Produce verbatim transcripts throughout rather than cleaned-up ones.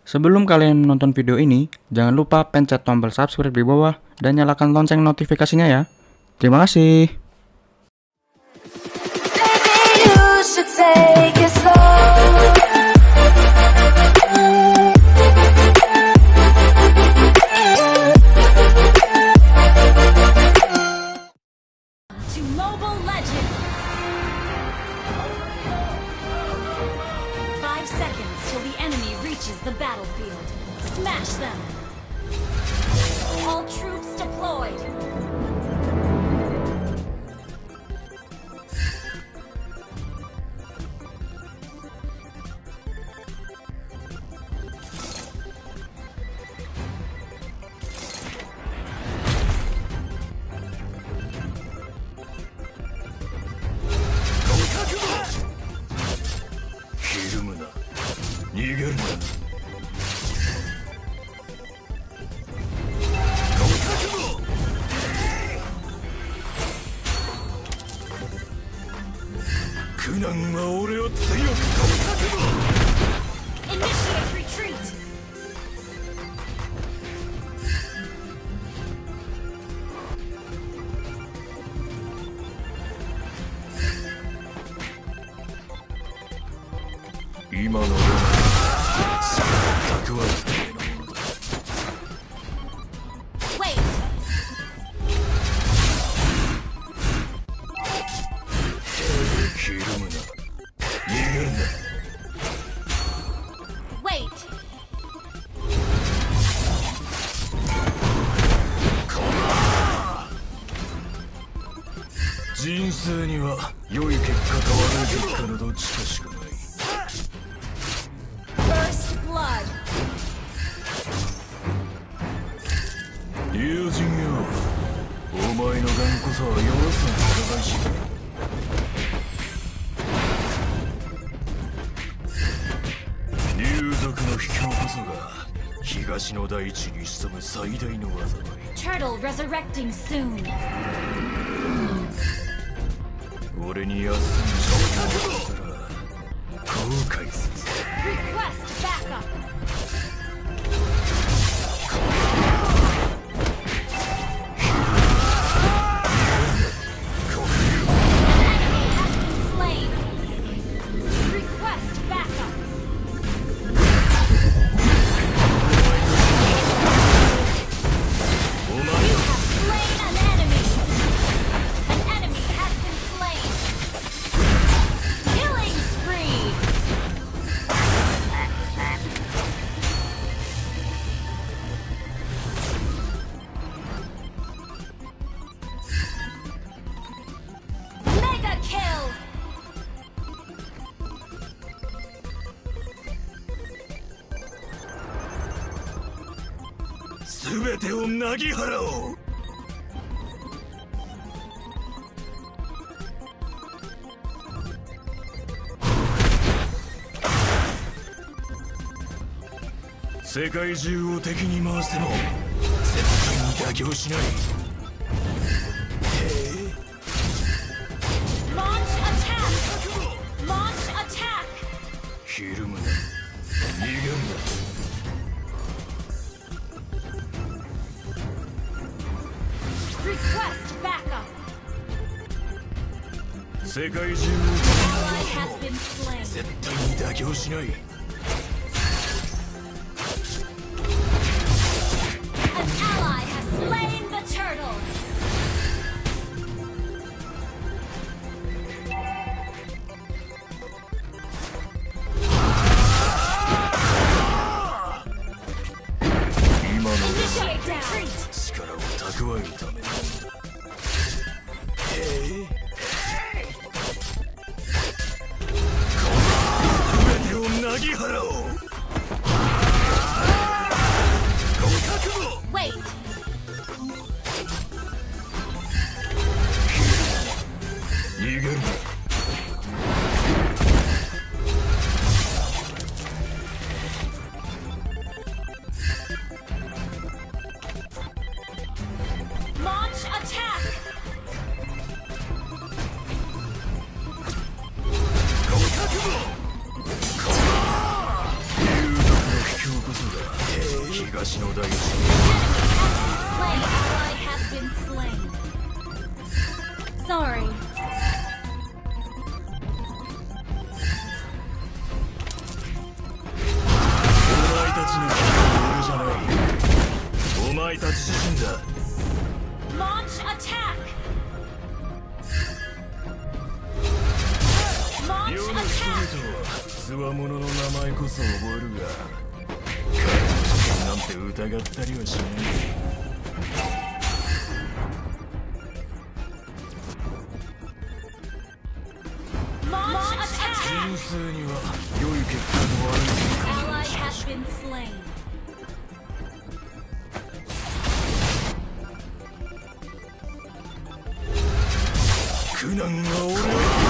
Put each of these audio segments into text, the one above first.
Sebelum kalian menonton video ini, jangan lupa pencet tombol subscribe di bawah dan nyalakan lonceng notifikasinya ya. Terima kasih. The battlefield. Smash them. All troops deployed. Initiate retreat. Wait. Wait. 人生には良い結果と悪い結果のどっちかしかない。 First blood. 友人よ、お前の頑固さは弱さの裏返し。竜族の秘境こそが東の大地に潜む最大の災い。 Turtle resurrecting soon. 俺に休んじゃったら後悔する。 Request backup. Slain. Request backup. You have slain an enemy. An enemy has been slain. Killing spree. Mega kill. 全てをなぎ払おう。世界中を敵に回しても絶対に妥協しない。 Launch attack. Launch attack. ひるむな、逃げんな。 Request backup. 世界中を Ally has been slain. 絶対に妥協しない。 An ally has slain the turtle. Initiate retreat. 力を蓄えるために。全てをなぎ払東の大地に Slain. Ally has been slain. Sorry. お前たちの気が俺じゃない。お前たち自身だ。 Launch attack. Launch 世の人 attack. 々はつわものの名前こそ覚えるが彼の主権なんて疑ったりはしない。 Launch attack. 人生には良い結果と悪い結果 Ally has been slain. 苦難が俺を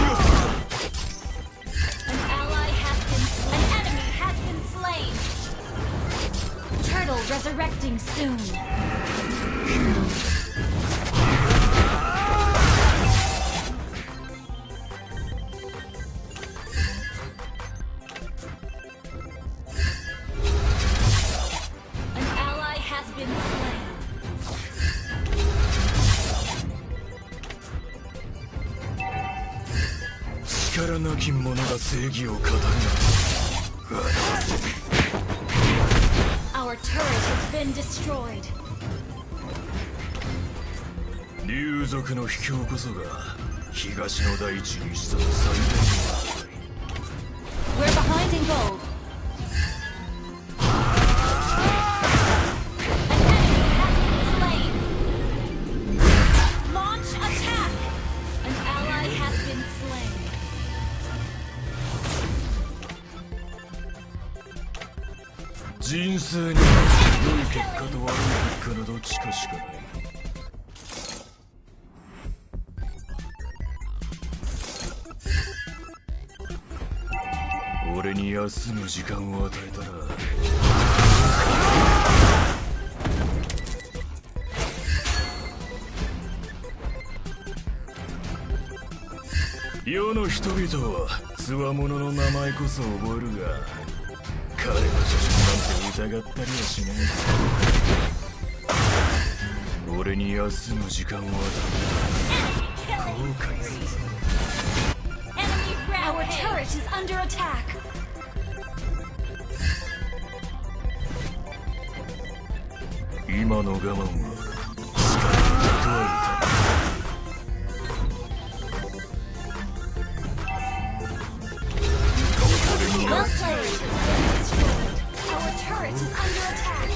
An ally has been slain. An enemy has been slain. Turtle resurrecting soon. An ally has been slain. 力なき者が正義を語るな。 Our turret has been destroyed. 竜族の卑怯こそが東の大地に潜む最大の悪い。 We're behind in gold. An enemy has been slain. Launch attack. An ally has been slain. 人生には良い結果と悪い結果のどっちかしかない。俺に休む時間を与えたら世の人々はつわものの名前こそ覚えるが彼の写真なんて疑ったりはしない。俺に休む時間を与えたら後悔する。 Enemy Our turret is under attack. 今の我慢は力に報われた。 Well played. Our turret is under attack.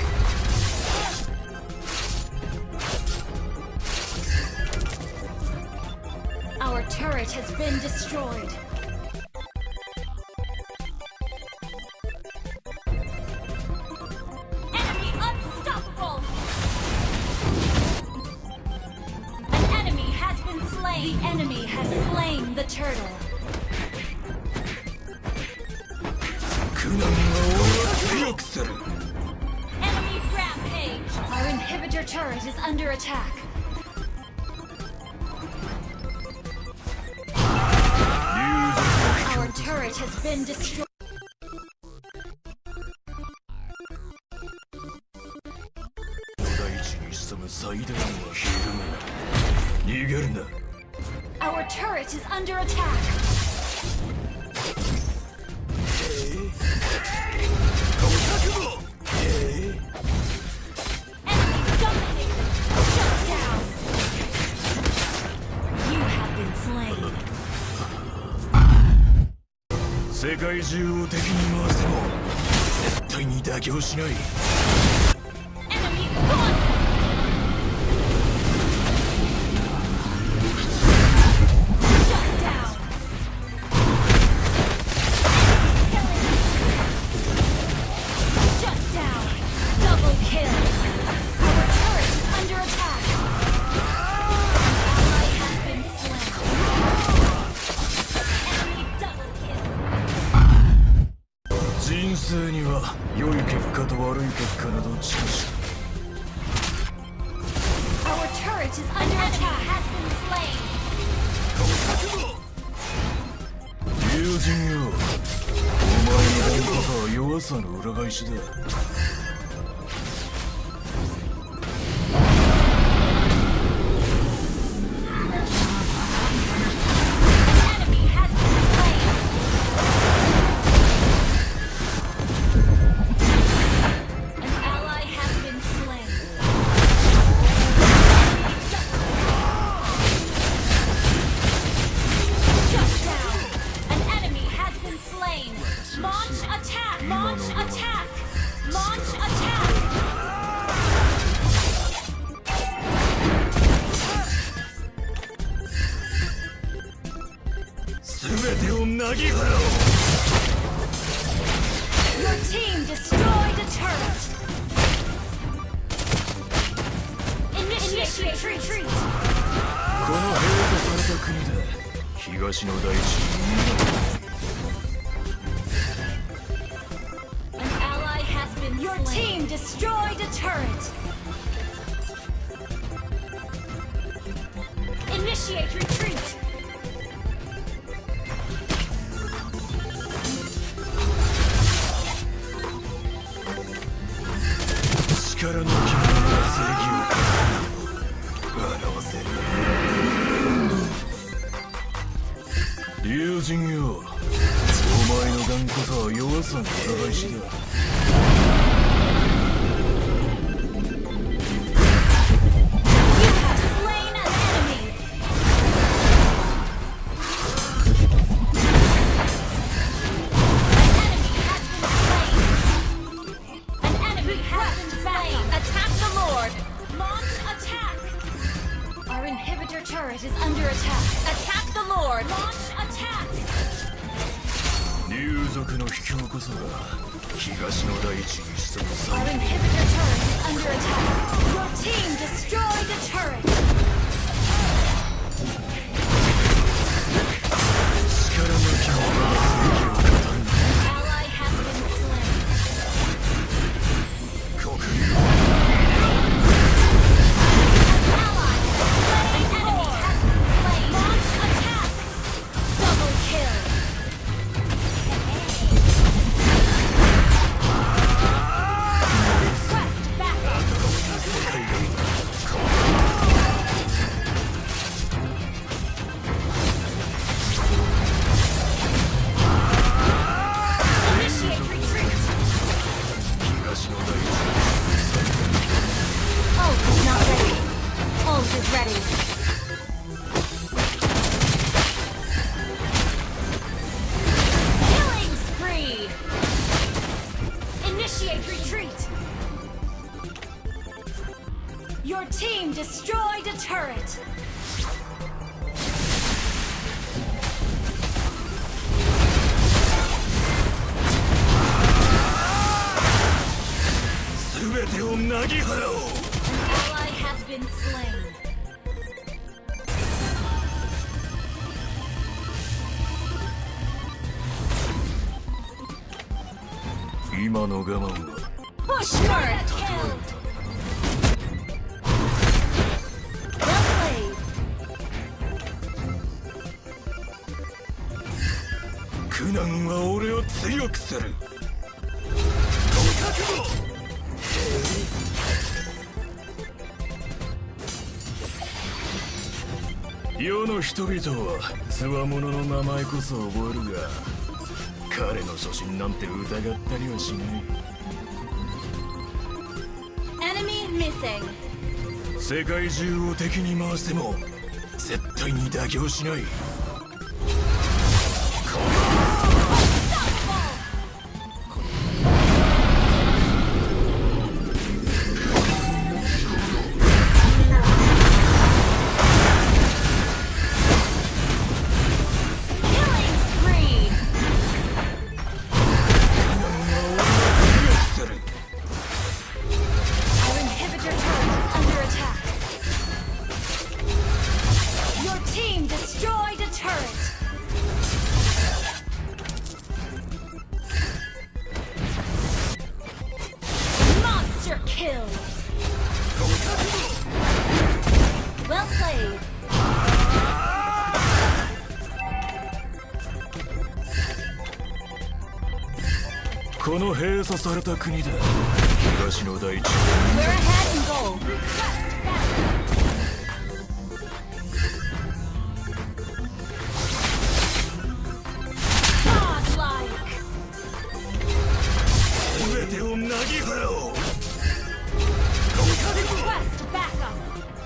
Our turret has been destroyed. Enemy unstoppable. An enemy has been slain. The enemy has slain the turtle. 苦難が俺を強くする。 Enemy rampage. Our inhibitor turret is under attack. Our turret has been destroyed. 大地に潜む最大のひるめ。逃げるな。 Our turret is under attack. Enemy dominated. Shut down. You have been slain. 世界中を敵に回しても絶対に妥協しない。 Enemy gone. Shut down. Shut down. Double kill. Our turret is under attack. Ally has been slain. Enemy double kill. 人生には良い結果と悪い結果など近し Our turret is under attack. Has been slain. 友人よ、お前の本当は弱さの裏返しだ。 Initiate retreat. この閉鎖された国で東の大地に An ally has been Your team destroyed a turret. Initiate retreat. 力の君が正義を表せる。友人よ、お前の頑固さは弱さの裏返しだ。 Turret is under attack. Attack the Lord. Launch attack. 竜族の卑怯こそが東の大地に潜む Our inhibitor turret is under attack. Your team destroyed the turret. 力なき者が正義を語る。 Ally has been slain. 国流 Your team destroyed a turret! An ally has been slain. 今の我慢は Push turret killed! Well played! 苦難は俺を強くする。世の人々はつわものの名前こそ覚えるが、彼の初心なんて疑ったりはしない。 Enemy missing. 世界中を敵に回しても絶対に妥協しない。 Well played. この閉鎖された国で東の大地 We're ahead in gold. Godlike. 全てをなぎ払おう。 Request backup.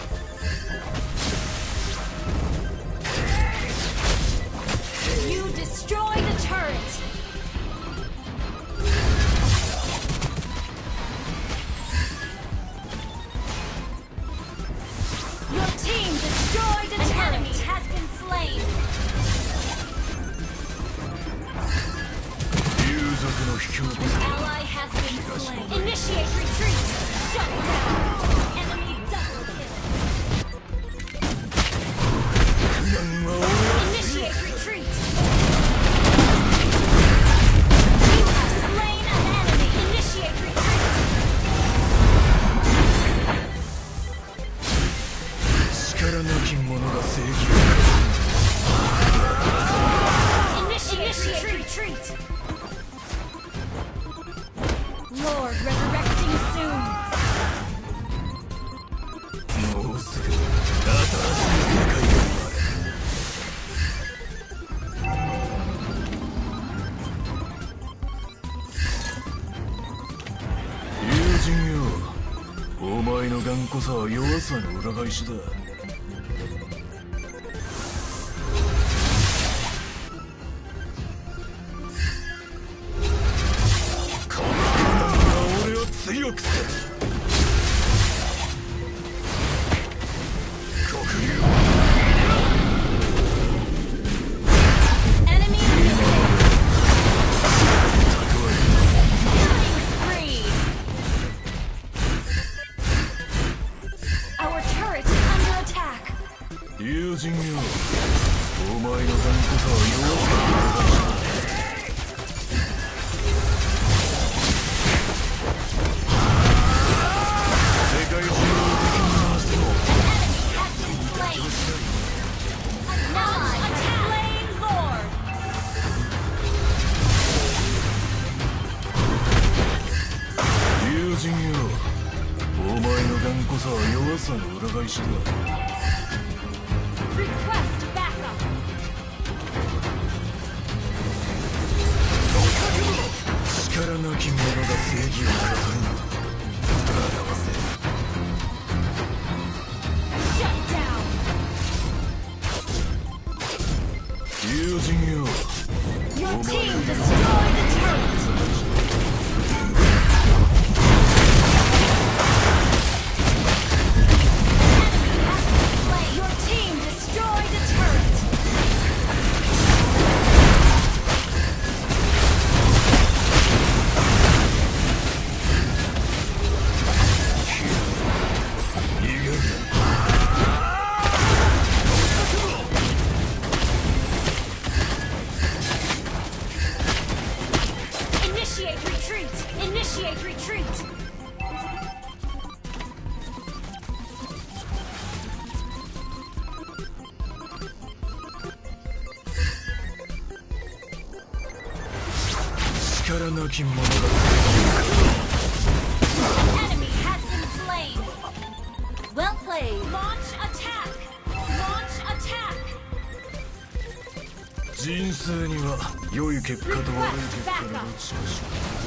You destroyed a turret. Your team destroyed a turret. An enemy has been slain. 竜族の卑怯こそ Ally has been slain. Initiate retreat. Shut down. Enemy double kill. 人よ、お前の頑固さは弱さの裏返しだ。このが俺を強くする。黒竜 Enemy eliminated. Killing spree. Our turret is under attack. 友人よ、お前の頑固さは弱さの裏返しだ。世界中を敵に回しても Enemy has been slain. An ally has slain Lord. 友人よ、お前の頑固さは弱さの裏返しだ。 Request backup. 力なき者が正義を語るな。表せ。 Shut down. 友人よ、 Your team destroyed the turret. Your team destroyed a turret. Initiate retreat. Initiate retreat. Enemy has been slain. Well played. Launch attack. Launch attack. 人生には良い結果と悪い結果がどっちかしら。